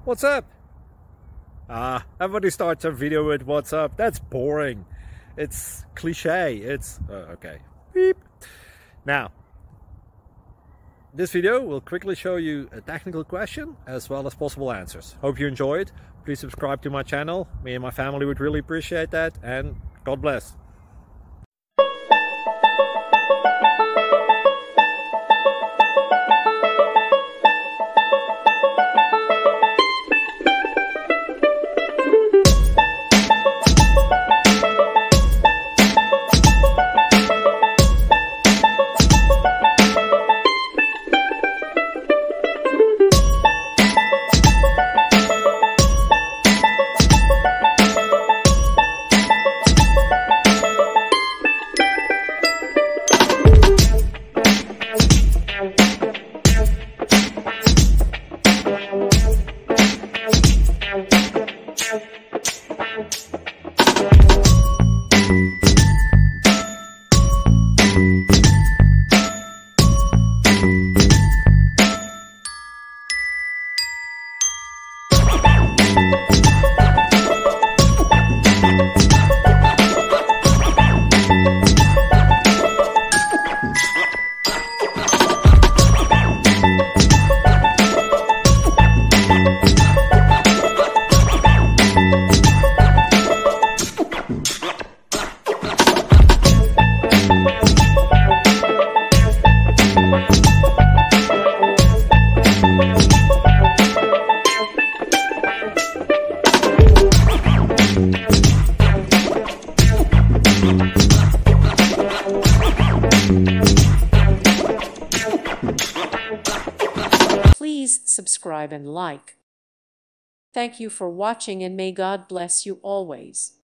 What's up? Everybody starts a video with what's up. That's boring. It's cliche. It's okay. Beep. Now, this video will quickly show you a technical question as well as possible answers. Hope you enjoy it. Please subscribe to my channel. Me and my family would really appreciate that, and God bless. Please subscribe and like. Thank you for watching, and may God bless you always.